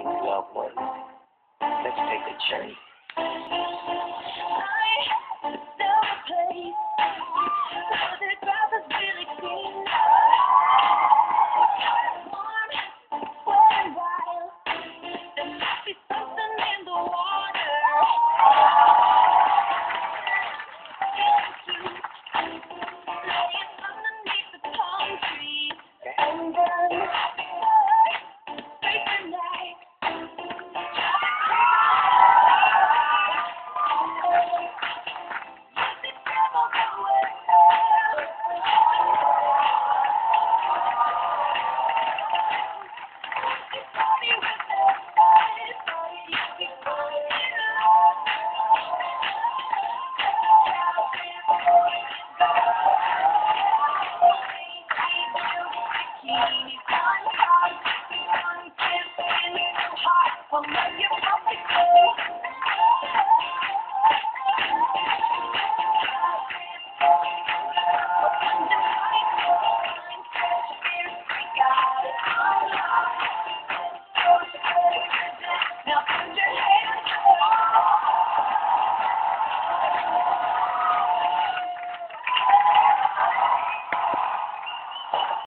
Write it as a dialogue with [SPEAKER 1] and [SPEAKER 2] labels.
[SPEAKER 1] loved ones. Let's take a journey. I have to sell the place where the grass is really green. Warm, wet and wild. There must be something in the water. Laying underneath the palm tree. And then face the night. Well, you're probably cool.